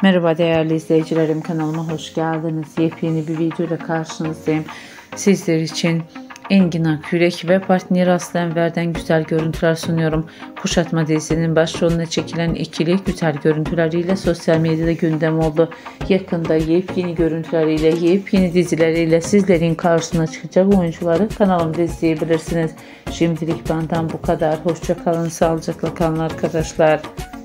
Merhaba değerli izleyicilerim, kanalıma hoş geldiniz. Yepyeni bir videoyla karşınızdayım. Sizler için Engin Akyürek ve partneri Aslı Enver'den güzel görüntüler sunuyorum. Kuşatma dizisinin başrolüne çekilen ikili güzel görüntüleriyle sosyal medyada gündem oldu. Yakında yepyeni görüntüleriyle, yepyeni dizileriyle sizlerin karşısına çıkacak oyuncuları kanalımda izleyebilirsiniz. Şimdilik benden bu kadar. Hoşça kalın, sağlıcakla kalın arkadaşlar.